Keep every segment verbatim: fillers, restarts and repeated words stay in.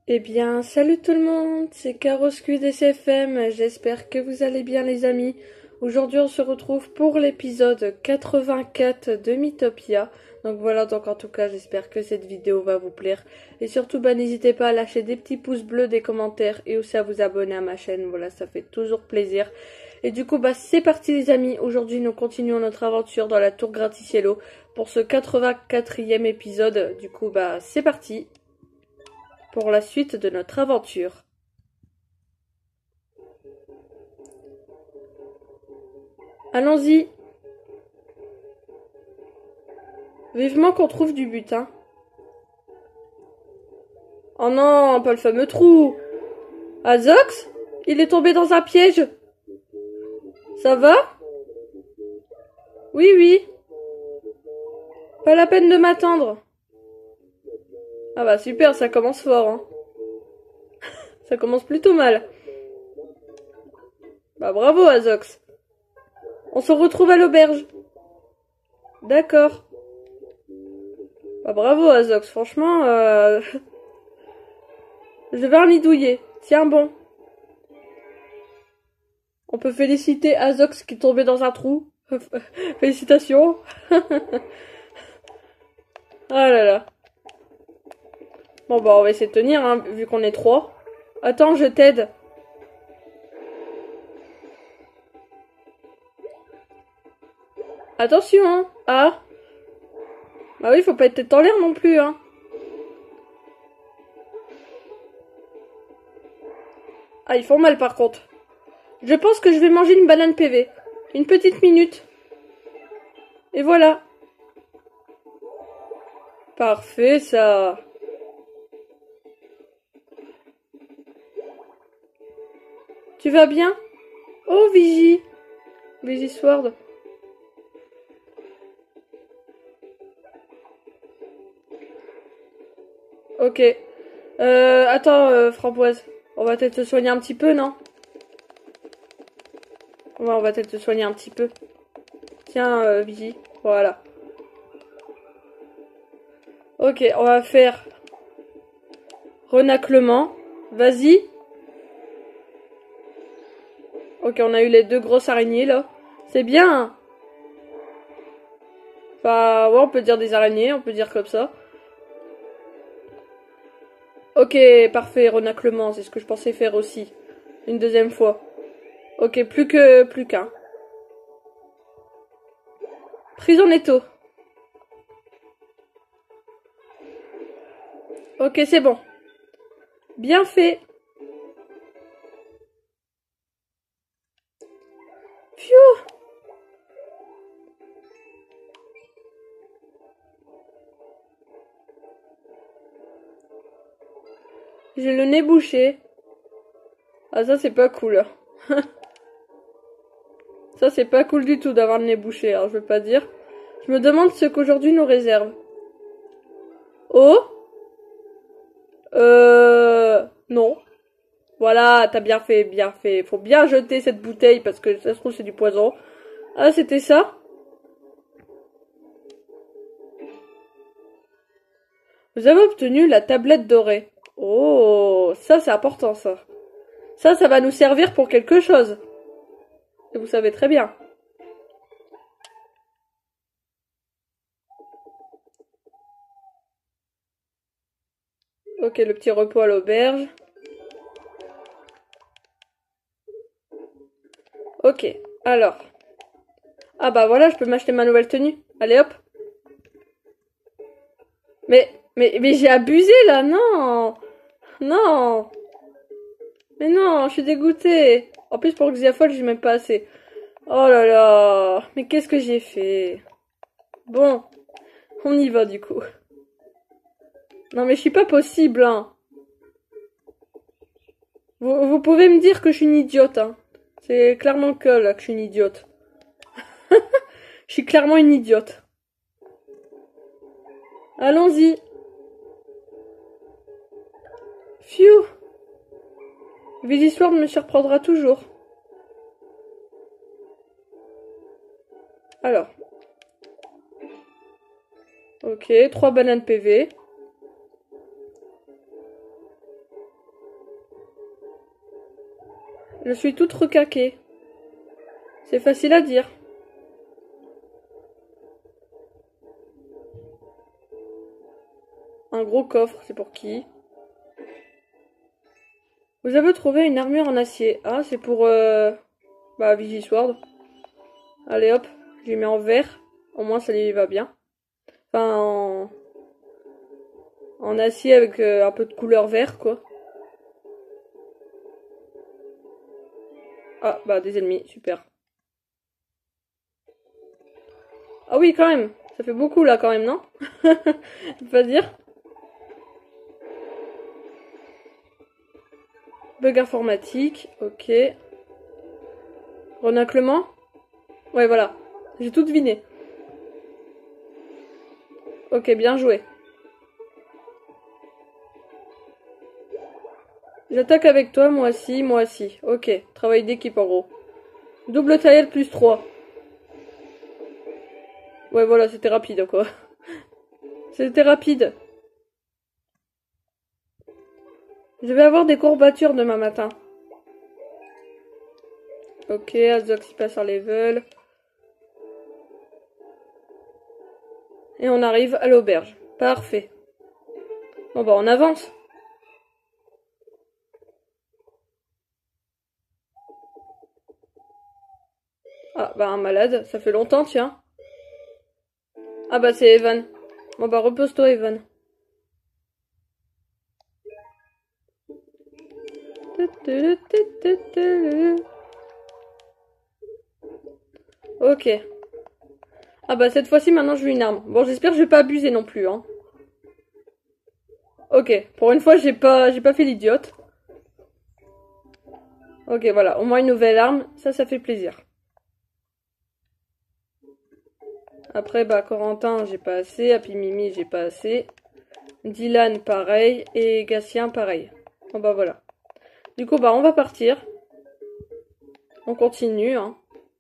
Eh bien, salut tout le monde, c'est Caroscuit S F M, j'espère que vous allez bien les amis. Aujourd'hui on se retrouve pour l'épisode quatre-vingt-quatre de Mythopia. Donc voilà, donc en tout cas j'espère que cette vidéo va vous plaire. Et surtout bah n'hésitez pas à lâcher des petits pouces bleus, des commentaires et aussi à vous abonner à ma chaîne, voilà ça fait toujours plaisir. Et du coup bah c'est parti les amis, aujourd'hui nous continuons notre aventure dans la tour Gratte-Cielo pour ce quatre-vingt-quatrième épisode. Du coup bah c'est parti pour la suite de notre aventure. Allons-y. Vivement qu'on trouve du butin. Oh non, pas le fameux trou. Azox? Il est tombé dans un piège. Ça va? Oui, oui. Pas la peine de m'attendre. Ah bah super, ça commence fort, hein. Ça commence plutôt mal. Bah bravo, Azox. On se retrouve à l'auberge. D'accord. Bah bravo, Azox. Franchement, euh... je vais en douiller. Tiens bon. On peut féliciter Azox qui est tombé dans un trou. Félicitations. Oh là là. Bon bah on va essayer de tenir, hein, vu qu'on est trois. Attends, je t'aide. Attention, hein. Ah. Bah oui, faut pas être tête en l'air non plus, hein. Ah, ils font mal par contre. Je pense que je vais manger une banane P V. Une petite minute. Et voilà. Parfait, ça. Tu vas bien? Oh, Vigie. Vigie Sword. Ok. Euh, attends, euh, Framboise. On va peut-être te soigner un petit peu, non? Ouais, on va peut-être te soigner un petit peu. Tiens, euh, Vigie. Voilà. Ok, on va faire renaclement. Vas-y. Ok, on a eu les deux grosses araignées, là. C'est bien. Enfin, ouais, on peut dire des araignées, on peut dire comme ça. Ok, parfait, renaclement, c'est ce que je pensais faire aussi. Une deuxième fois. Ok, plus que plus qu'un. Prise en étau. Ok, c'est bon. Bien fait. Pfiou. J'ai le nez bouché. Ah, ça c'est pas cool. Ça c'est pas cool du tout d'avoir le nez bouché, alors je veux pas dire. Je me demande ce qu'aujourd'hui nous réserve. Oh? Euh... Non. Voilà, t'as bien fait, bien fait. Faut bien jeter cette bouteille parce que ça se trouve c'est du poison. Ah, c'était ça? Vous avez obtenu la tablette dorée. Oh, ça c'est important ça. Ça, ça va nous servir pour quelque chose. Et vous savez très bien. Ok, le petit repos à l'auberge. Ok, alors. Ah bah voilà, je peux m'acheter ma nouvelle tenue. Allez hop. Mais, mais, mais j'ai abusé là, non. Non. Mais non, je suis dégoûtée. En plus, pour Xiaphol, j'ai même pas assez. Oh là là. Mais qu'est-ce que j'ai fait? Bon, on y va du coup. Non mais je suis pas possible, hein. Vous, vous pouvez me dire que je suis une idiote, hein. C'est clairement que là que je suis une idiote. Je suis clairement une idiote. Allons-y. Phew. Villisword me surprendra toujours. Alors. Ok, trois bananes P V. Je suis toute recaquée. C'est facile à dire. Un gros coffre, c'est pour qui? Vous avez trouvé une armure en acier. Ah, c'est pour... Euh... Bah, Vigisword. Allez hop, je lui mets en vert. Au moins, ça lui va bien. Enfin, en... En acier avec euh, un peu de couleur vert, quoi. Ah, bah, des ennemis, super. Ah oui, quand même. Ça fait beaucoup, là, quand même, non? Je peux pas dire. Bug informatique, ok. Renaclement? Ouais, voilà. J'ai tout deviné. Ok, bien joué. J'attaque avec toi, moi aussi, moi aussi. Ok, travail d'équipe en gros. Double taille plus trois. Ouais, voilà, c'était rapide quoi. C'était rapide. Je vais avoir des courbatures demain matin. Ok, Azox il passe en level. Et on arrive à l'auberge. Parfait. Bon bah on avance. Ah bah un malade, ça fait longtemps tiens. Ah bah c'est Evan. Bon bah repose-toi Evan. Ok. Ah bah cette fois-ci maintenant je veux une arme. Bon j'espère que je vais pas abuser non plus hein. Ok, pour une fois j'ai pas j'ai pas fait l'idiote. Ok voilà, au moins une nouvelle arme, ça ça fait plaisir. Après bah Corentin j'ai pas assez, Happy Mimi j'ai pas assez. Dylan pareil et Gatien pareil. Bon bah voilà. Du coup bah on va partir. On continue hein.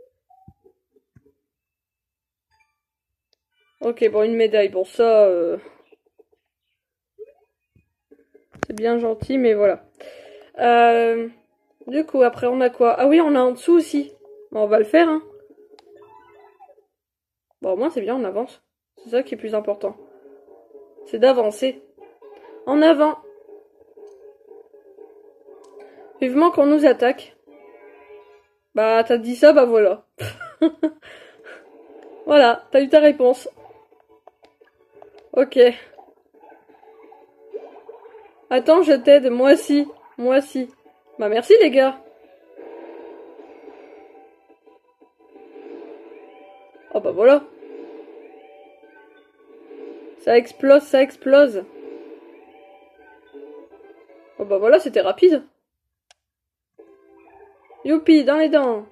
Ok bon une médaille, bon ça euh... c'est bien gentil mais voilà. Euh... Du coup après on a quoi? Ah oui on a en dessous aussi. Bon on va le faire hein. Bon au moins c'est bien on avance. C'est ça qui est plus important. C'est d'avancer. En avant. Vivement qu'on nous attaque. Bah t'as dit ça bah voilà. Voilà, t'as eu ta réponse. Ok. Attends, je t'aide, moi aussi. Moi aussi. Bah merci les gars. Oh bah voilà. Ça explose, ça explose. Oh bah voilà, c'était rapide. Youpi, dans les dents.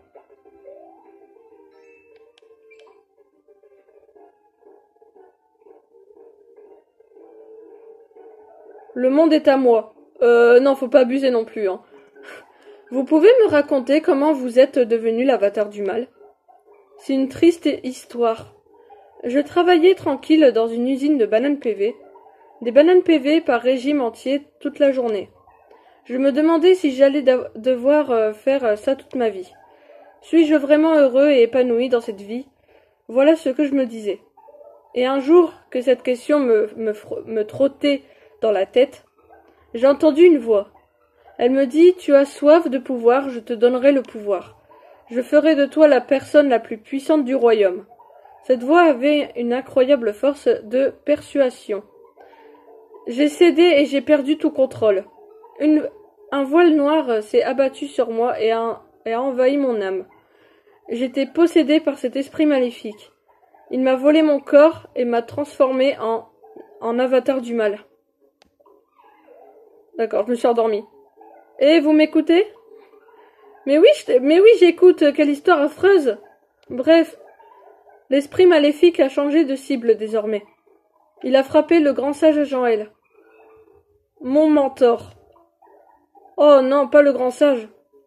Le monde est à moi. Euh, non, faut pas abuser non plus, hein. Vous pouvez me raconter comment vous êtes devenu l'avatar du mal? C'est une triste histoire. Je travaillais tranquille dans une usine de bananes P V. Des bananes P V par régime entier toute la journée. Je me demandais si j'allais devoir faire ça toute ma vie. Suis-je vraiment heureux et épanoui dans cette vie? Voilà ce que je me disais. Et un jour que cette question me, me, me trottait dans la tête, j'ai entendu une voix. Elle me dit, tu as soif de pouvoir, je te donnerai le pouvoir. Je ferai de toi la personne la plus puissante du royaume. Cette voix avait une incroyable force de persuasion. J'ai cédé et j'ai perdu tout contrôle. Une, un voile noir s'est abattu sur moi et a, et a envahi mon âme. J'étais possédée par cet esprit maléfique. Il m'a volé mon corps et m'a transformé en, en avatar du mal. D'accord, je me suis endormie. Et vous m'écoutez? Mais oui, mais oui, j'écoute. Quelle histoire affreuse. Bref, l'esprit maléfique a changé de cible désormais. Il a frappé le grand sage Jean-El. Mon mentor. Oh non, pas le grand sage.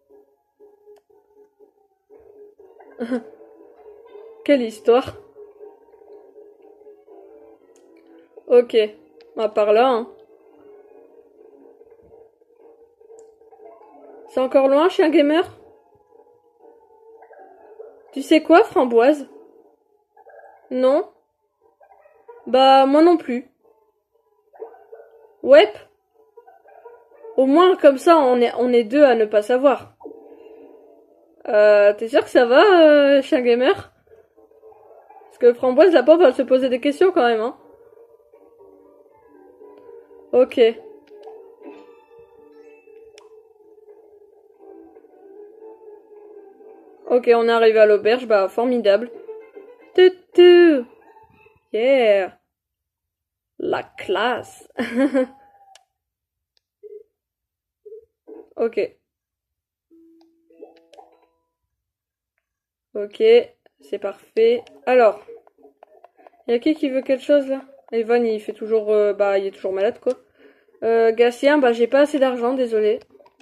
Quelle histoire. Ok, à part là, hein. C'est encore loin, chien gamer? Tu sais quoi, Framboise? Non? Bah, moi non plus. Ouais. Au moins, comme ça, on est, on est deux à ne pas savoir. Euh, t'es sûr que ça va, euh, chien gamer? Parce que Framboise, la pauvre, va se poser des questions quand même, hein. Ok. Ok, on est arrivé à l'auberge, bah, formidable. Tutu! Yeah! La classe! Ok. Ok, c'est parfait. Alors, y a qui qui veut quelque chose là? Evan, il fait toujours, euh, bah, il est toujours malade quoi. Euh, Gatien, bah, j'ai pas assez d'argent, désolé.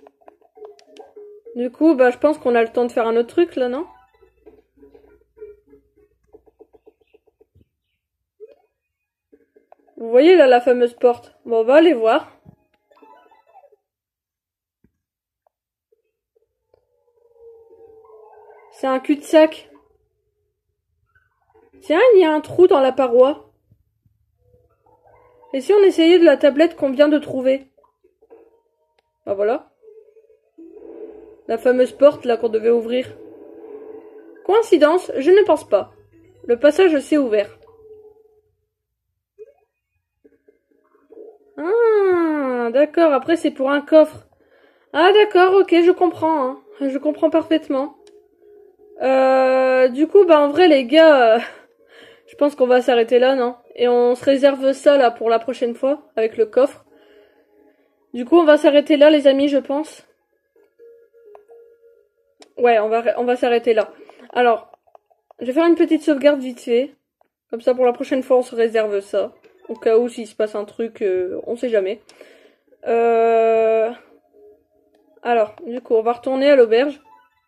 Du coup, bah, je pense qu'on a le temps de faire un autre truc là, non? Vous voyez là la fameuse porte? Bon, on va aller voir. C'est un cul-de-sac. Tiens, il y a un trou dans la paroi. Et si on essayait de la tablette qu'on vient de trouver? Bah voilà. La fameuse porte là qu'on devait ouvrir. Coïncidence? Je ne pense pas. Le passage s'est ouvert. Ah, d'accord, après c'est pour un coffre. Ah d'accord, ok, je comprends, hein. Je comprends parfaitement. Euh, du coup, bah en vrai les gars, euh, je pense qu'on va s'arrêter là, non? Et on se réserve ça là pour la prochaine fois, avec le coffre. Du coup, on va s'arrêter là les amis, je pense. Ouais, on va, on va s'arrêter là. Alors, je vais faire une petite sauvegarde vite fait. Comme ça, pour la prochaine fois, on se réserve ça. Au cas où, s'il se passe un truc, euh, on sait jamais. Euh... Alors, du coup, on va retourner à l'auberge.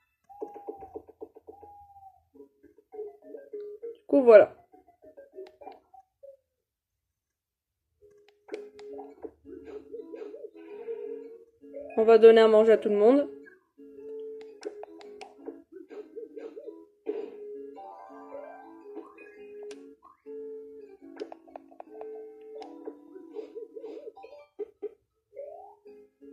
Du coup, voilà. On va donner à manger à tout le monde.